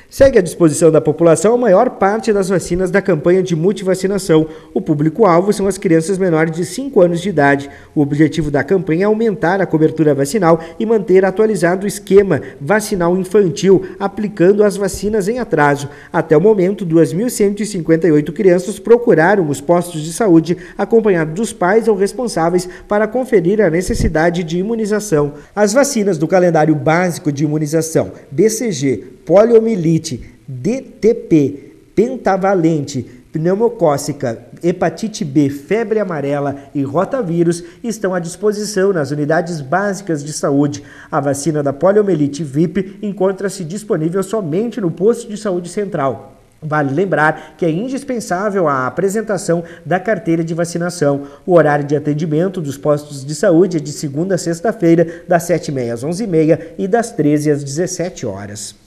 Segue à disposição da população a maior parte das vacinas da campanha de multivacinação. O público-alvo são as crianças menores de 5 anos de idade. O objetivo da campanha é aumentar a cobertura vacinal e manter atualizado o esquema vacinal infantil, aplicando as vacinas em atraso. Até o momento, 2.158 crianças procuraram os postos de saúde, acompanhados dos pais ou responsáveis, para conferir a necessidade de imunização. As vacinas do calendário básico de imunização BCG, poliomielite, DTP, pentavalente, pneumocócica, hepatite B, febre amarela e rotavírus estão à disposição nas unidades básicas de saúde. A vacina da poliomielite VIP encontra-se disponível somente no posto de saúde central. Vale lembrar que é indispensável a apresentação da carteira de vacinação. O horário de atendimento dos postos de saúde é de segunda a sexta-feira, das 7h30 às 11h30 e das 13h às 17h.